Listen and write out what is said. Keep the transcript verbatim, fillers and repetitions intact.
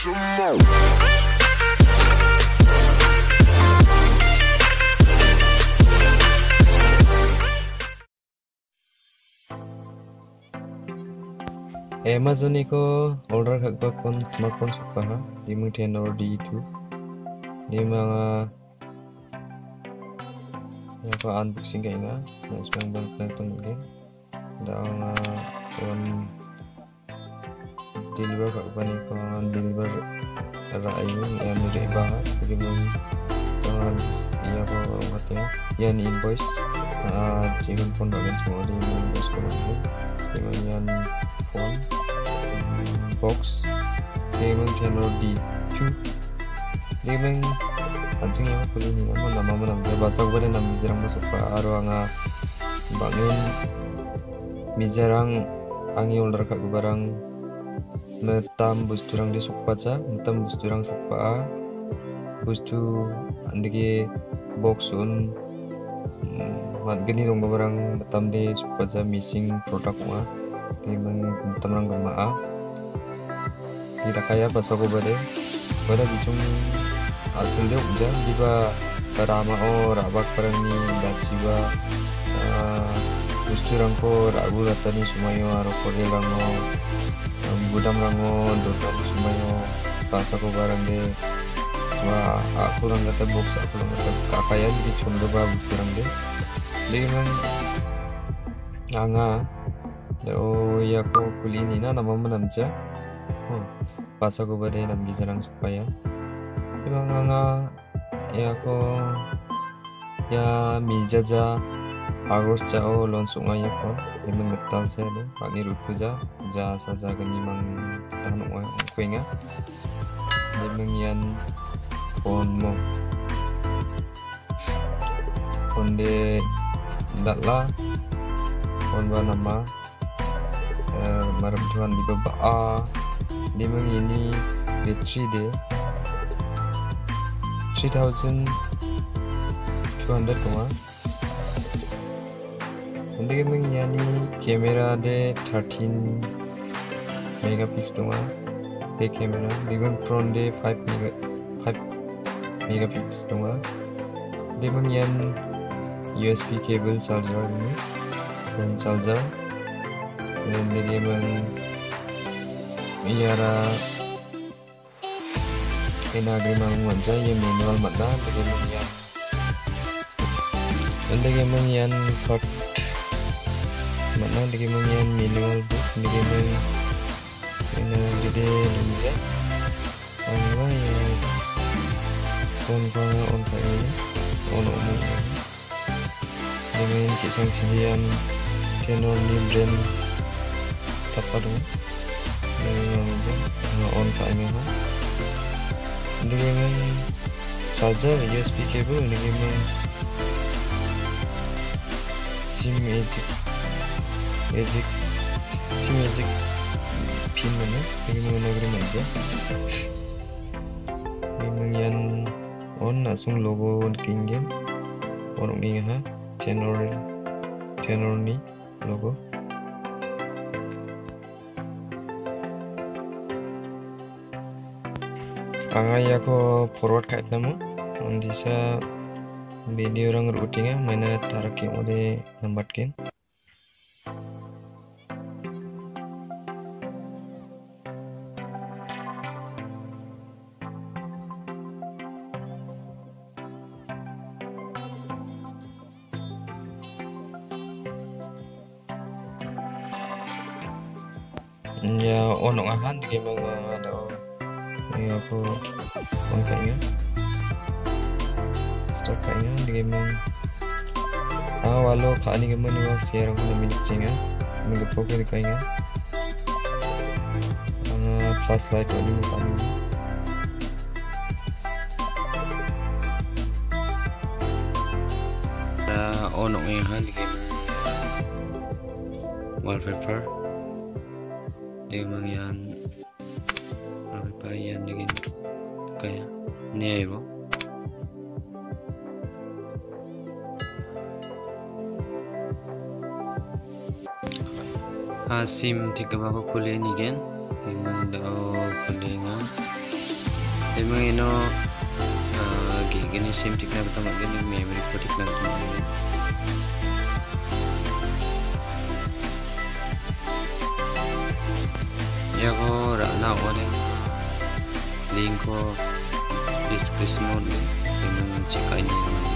Amazon ko order kakba kon smartphone supaha di mung Tenor D two di mga ya ko unboxing kay nga na isang bang nagtong game daw nga on deliver kakba ni ko on deliver raayon yan mo di iba di mung tangan iya ko katanya yan invoice uh, chicken phone doon semua di mung invoice ko di mung yan phone box di mung Tenor D two di mung anjing yang aku ini nama nama mana dia bahasa gue dan nama jarang masuk ke arwah nga bangun mijarang angi ulur kak barang metam bus curang di sukpaca metam bus curang sukpa bus tu andigi box un mat gini dong barang metam di sukpaca missing produk mah di meng teman gemaa tidak kaya bahasa gue bade pada bisung asal dia ujar diba rama o rabak perani daciba busturang ko ragu ratani sumayo aro kodel rango budam rango dotani sumayo bahasa ko barang de wa aku lang kata box aku lang kata kakayan di condo ba busturang de dengan anga o ya ko kulini na nama menamja bahasa ko badai nam bizarang supaya emang nga ya ko ya mijaja agos jao langsung aja ko emang getal saya deh pagi rukuja ja saja gani mang tahan uang kuenga emang yan phone mo phone de datla phone ba nama marap tuan di baba emang ini battery deh three thousand two hundred kuma untuk emang yani kamera de thirteen megapixel kuma back camera dengan front de five megapixel kuma emang yan U S B cable charger ini phone charger dan emang iara ina agreement wanja ye manual matna bagaimana yan bagaimana yan code matna bagaimana yan manual book bagaimana ina jadi ninja angga ya phone phone on kayak on umum dengan kisah sedian Tenor ni brand apa dong dengan on kayak dengan charger U S B cable dengan sim magic magic sim magic pin mana dengan agreement aja dengan yang on langsung logo kingen orang kingen ha Tenor Tenor ni logo angay ako forward kahit namu hindi sa video orang routingnya mana tarakin udah lambatkin ya onong ahan di mga ada ini aku on kayaknya start kayaknya di game ah walau kali game ini was share aku lebih dicengnya minggu pokok di kayaknya flashlight ini bukan ada onong ahan di game wallpaper emang yang apa yang dingin kayak ini ya bro asim tiga bago kuliah nih gen emang dah kuliah Tapi mga ino uh, gini sim tik na betul gini memory ko tik na betul. Ya ko rana ko ni link ko description ni dengan cek ini.